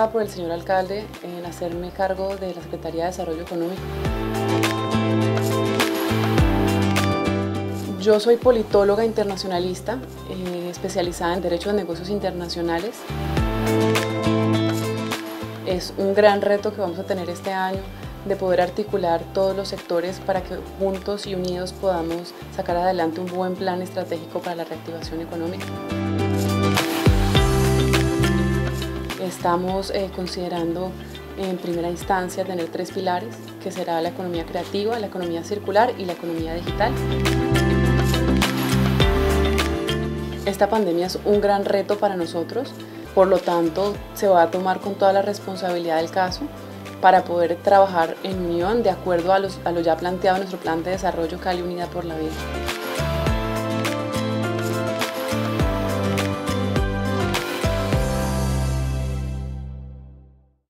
honrada por el señor alcalde en hacerme cargo de la Secretaría de Desarrollo Económico. Yo soy politóloga internacionalista, especializada en Derecho de Negocios Internacionales. Es un gran reto que vamos a tener este año de poder articular todos los sectores para que juntos y unidos podamos sacar adelante un buen plan estratégico para la reactivación económica. Estamos considerando en primera instancia tener 3 pilares, que será la economía creativa, la economía circular y la economía digital. Esta pandemia es un gran reto para nosotros, por lo tanto se va a tomar con toda la responsabilidad del caso para poder trabajar en unión de acuerdo a lo ya planteado en nuestro plan de desarrollo Cali Unida por la Vida.